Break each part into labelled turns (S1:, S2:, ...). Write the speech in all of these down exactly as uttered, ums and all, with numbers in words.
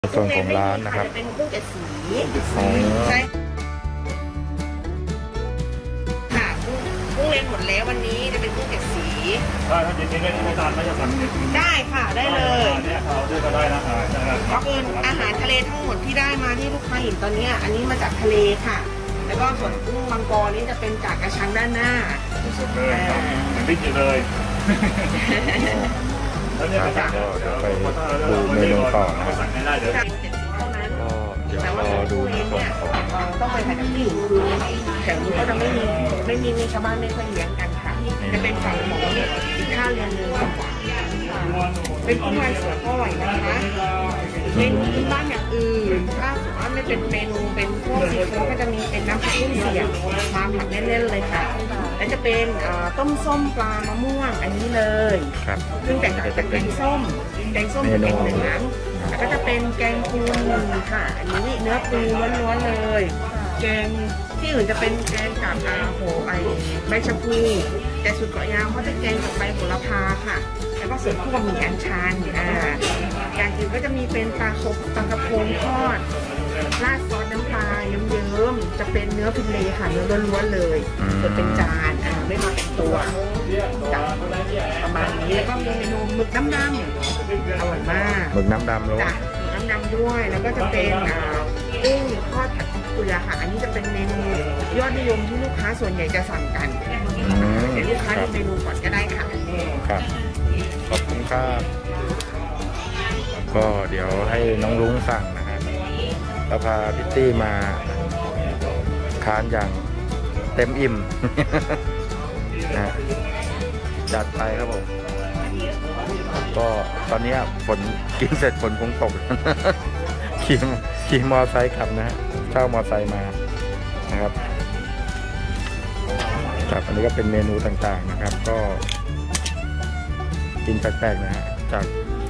S1: ส่วนของร้านนะครับ
S2: เป็นกุ้งเจ็ดสี
S1: อ๋อ
S2: ใช่ค่ะกุ้งกุ้งเล้งหมดแล้ววันนี้จะเป็นกุ้งเจ็ดสี
S3: ได้ถ้าเจ็ดสีได้ที่ร้านไม่จะสั่งเจ็ดสี
S2: ได้ค่ะได้เลย
S3: เนี่ยเขาด้วยก็ได้นะ
S2: ก็คืออาหารทะเลทั้งหมดที่ได้มาที่ลูกค้าเห็นตอนนี้อันนี้มาจากทะเลค่ะแล้วก็ส่วนกุ้งมังกรนี้จะเป็นจากกระชังด้านหน้า
S3: สุดเลยมันดิ้นอยู่เลยแล้วเนี่ยก็
S1: จะไปดูเมนูต่อนะครับก็เดี๋ยวรอดูในส่วนของ
S2: ต้องไปถ่ายกับที่อยู่คือแถวนี้ก็จะไม่มีไม่มีมีชาวบ้านไม่ค่อยเลี้ยงกันค่ะจะเป็นฝั่งของอีกท่าเรือนึงเป็นกุ้งลายเสือก็อร่อยนะคะเมนูที่บ้านอย่างอื่นถ้าสมมติไม่เป็นเมนูเป็นพวกซีฟู้ดก็จะมีเป็นน้ำผักกุ้งเสียบมาผักแน่นๆเลยค่ะและจะเป็นต้มส้มปลามะม่วงอันนี้เลยซึ่งแตกต่างจากแกงส้มแกงส้มเป็นเหลืองแล้วก็จะเป็นแกงปูค่ะอันนี้เนื้อปูล้วนๆเลยแกงที่อื่นจะเป็นแกงกับอาโหใบใบชะพูแต่สูตรเกาะยาวเขาจะแกงกับใบโหระพาค่ะแล้วก็เสริมคู่กับหมี่อัญชันอ่าอย่างอื่นก็จะมีเป็นปลาคบปลากระพงทอดราดซอสน้ำปลาเยิ้มๆจะเป็นเนื้อฟิเลค่ะเนื้อล้วนๆเลยส่วนเป็นจานอ่าไม่มาเป็นตัวประมาณนี้แล้วก็มีเมนูหมึกน้ำดำอร่อยมาก
S1: หมึกน้ำดำแล้ว
S2: จ้ะหมึกน้ำดำด้วยแล้วก็จะเป็นกุ้งทอดผัดเกลือค่ะอันนี้จะเป็นเมนูยอดนิยมที่ลูกค้าส่วนใหญ่จะสั่งกันเดี๋ยวลูกค้าดูเมนูก่อนก็ได้ค่ะ
S1: ครับขอบคุณครับก็เดี๋ยวให้น้องลุงสั่งนะครับเราพาพิตตี้มาทานอย่างเต็มอิ่มนะจัดไปครับผมก็ตอนนี้ฝนกินเสร็จฝนคงตกขี่ขี่มอไซค์ขับนะฮะเช่ามอไซค์มานะครับครับอันนี้ก็เป็นเมนูต่างๆนะครับก็กินแปลกๆนะฮะจาก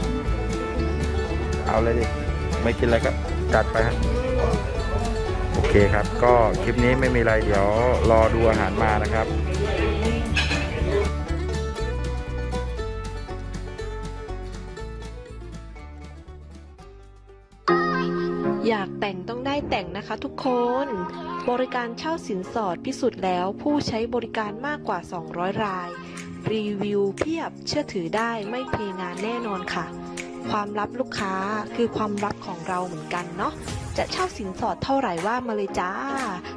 S1: เอาเลยดิไม่กินอะไรก็จัดไปฮะโอเคครับก็คลิปนี้ไม่มีอะไรเดี๋ยวรอดูอาหารมานะครับ
S4: อยากแต่งต้องได้แต่งนะคะทุกคนบริการเช่าสินสอดพิสูจน์แล้วผู้ใช้บริการมากกว่าสองร้อยรายรีวิวเพียบเชื่อถือได้ไม่เพงานแน่นอนค่ะความลับลูกค้าคือความลับของเราเหมือนกันเนาะจะเช่าสินสอดเท่าไหร่ว่ามาเลยจ้า